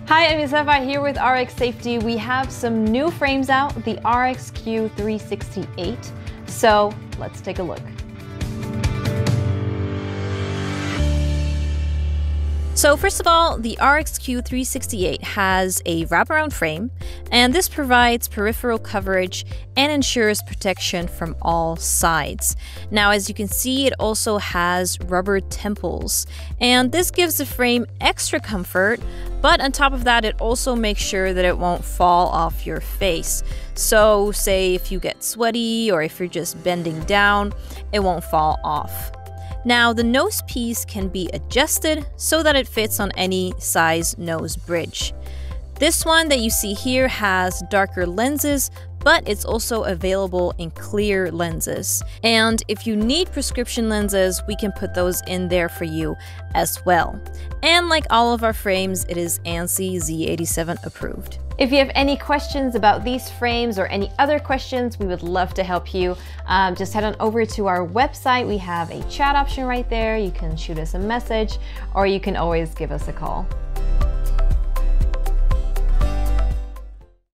Hi, I'm Yosefa here with RX Safety. We have some new frames out, the RXQ 368. So let's take a look. So first of all, the RXQ 368 has a wraparound frame, and this provides peripheral coverage and ensures protection from all sides. Now, as you can see, it also has rubber temples, and this gives the frame extra comfort, but on top of that, it also makes sure that it won't fall off your face. So say if you get sweaty or if you're just bending down, it won't fall off. Now, the nose piece can be adjusted so that it fits on any size nose bridge. This one that you see here has darker lenses, but it's also available in clear lenses. And if you need prescription lenses, we can put those in there for you as well. And like all of our frames, it is ANSI Z87 approved. If you have any questions about these frames or any other questions, we would love to help you. Just head on over to our website. We have a chat option right there. You can shoot us a message, or you can always give us a call.